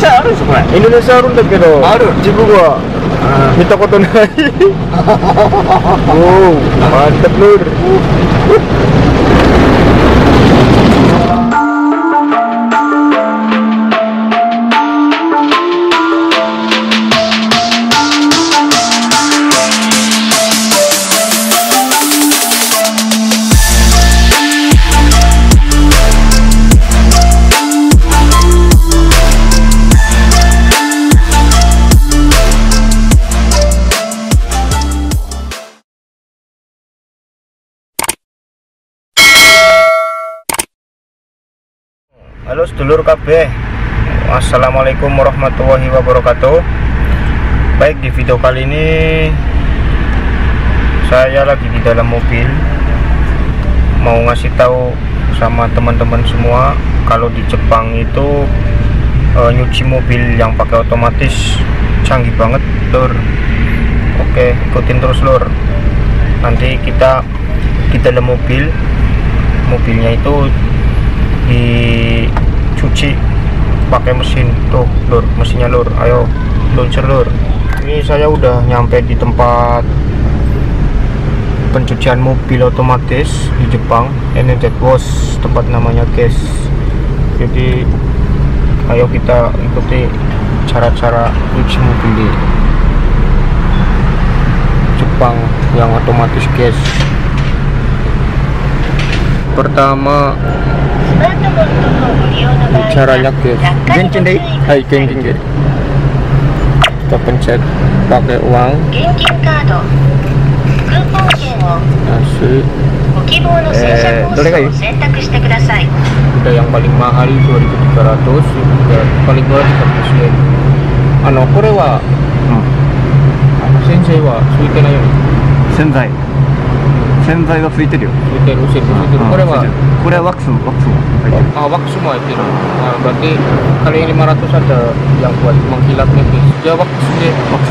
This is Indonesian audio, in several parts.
Indonesia harusこれ Indonesia あるんだけど、自分は見たことない。おお、mantap lur. Halo sedulur KB, assalamualaikum warahmatullahi wabarakatuh. Baik, di video kali ini saya lagi di dalam mobil, mau ngasih tahu sama teman-teman semua kalau di Jepang itu nyuci mobil yang pakai otomatis canggih banget lur. Oke, ikutin terus lur. Nanti kita di dalam mobilnya itu dicuci pakai mesin tuh lur, mesinnya lur. Ayo launcher lur. Ini saya udah nyampe di tempat pencucian mobil otomatis di Jepang, NZ Wash tempat namanya guys. Jadi ayo kita ikuti cara-cara cuci mobil di Jepang yang otomatis guys. Pertama caranya guys, genkin deh, hai genkin deh. Kita pencet pakai uang, nasi, udah yang paling mahal 2.300, udah paling murah 300 yen. Kore wa sensei wa suite nayo ni? 洗剤がついてるよ。 ついてる。これはワックスも入ってる。 wax semua itu. Nah, berarti kalau yang 500 ada yang buat menghilap nipis. Ya wax deh. Wax.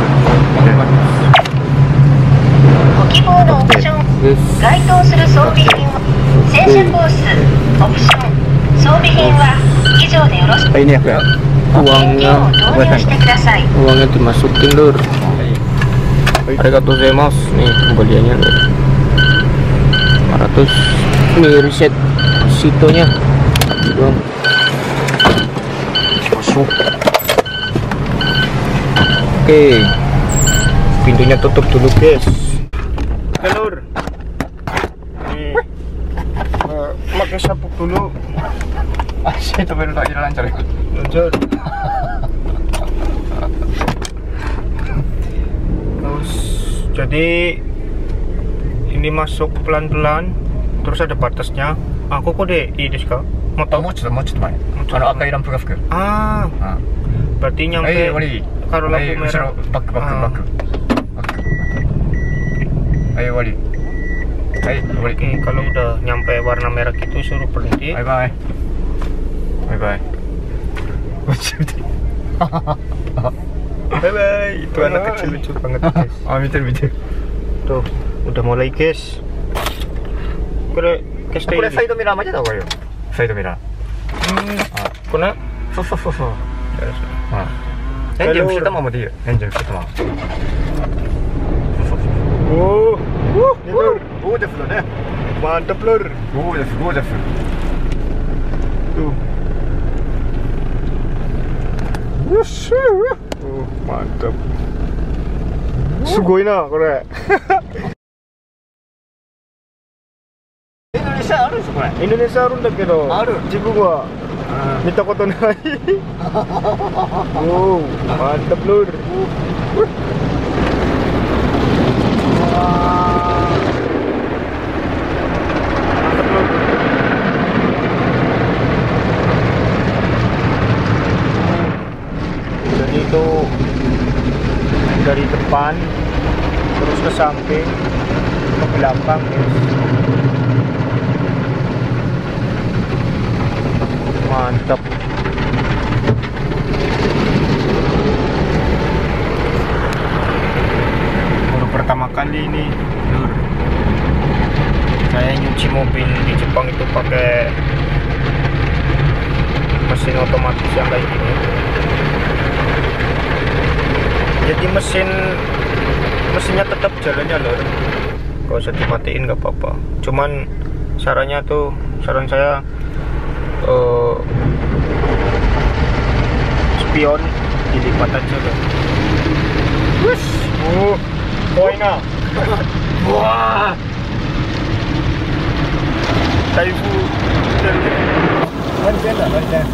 Ini ya. Uangnya dimasukin lur. Arigatou gozaimasu. Nih kembaliannya lur. 500. Ini reset situnya doang. Masuk. Oke, pintunya tutup dulu guys. Oke lur, nih pakai sabuk dulu. Itu baru tak lancar ya. Lancar. Terus jadi ini masuk pelan-pelan, terus ada batasnya. Aku kok deh ini kak. Mau ちょっと前。赤いランプがつく。 berarti nyampe kalau lampu merah. Back. Ayo wali. Oke, kalau udah nyampe warna merah gitu suruh berhenti. Bye. Bye. Itu anak kecil lucu banget guys. Miter. Tuh, udah mulai guys.これサイドミラー巻いた方がいいよ。サイドミラー。 これそう。エンジン伏せたままでいいよ。エンジン伏せたまま。そう。 おゴージャスだね。 mantap lur. ゴージャス。 Tuh. Mantap. Sugoi na, kore. Indonesia あるんですこれ。 Indonesia あるんだけど、自分は見たことない。おお、mantap lur. Jadi itu dari depan terus ke samping ke belakang guys. Mantap. Baru pertama kali ini lur saya nyuci mobil di Jepang itu pakai mesin otomatis yang kayak gini. jadi mesinnya tetap jalannya lor, gak usah dimatiin gak apa-apa. Cuman saran saya spion dilipat aja lor. Wush, koina, wah, Taifu, lancar.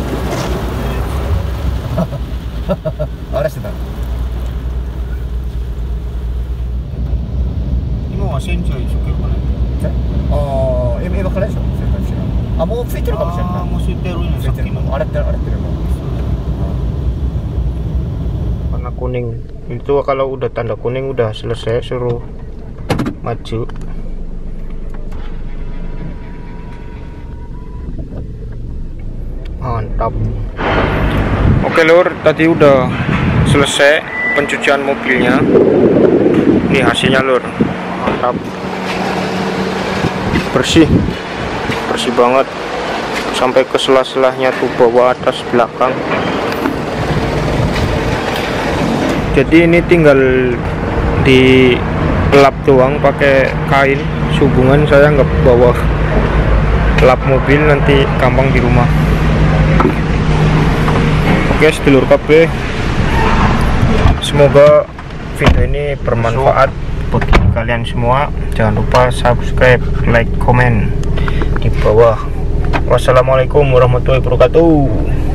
Ahora sí está. 今は洗車一生懸命ああ、今からでしょ。あ、もうついてるかもしれない。 もうついてるんや、さっきの。 洗ってるもん。 Warna kuning itu kalau udah tanda kuning udah selesai, suruh maju. Mantap. Oke lur, tadi udah selesai pencucian mobilnya. Ini hasilnya lur, mantap, bersih banget sampai ke sela-selahnya tuh, bawah, atas, belakang. Jadi ini tinggal dilap doang pakai kain hubungan, saya nggak bawa lap mobil, nanti gampang di rumah. Oke sedulur KB, semoga video ini bermanfaat bagi kalian semua. Jangan lupa subscribe, like, komen di bawah. Wassalamualaikum warahmatullahi wabarakatuh.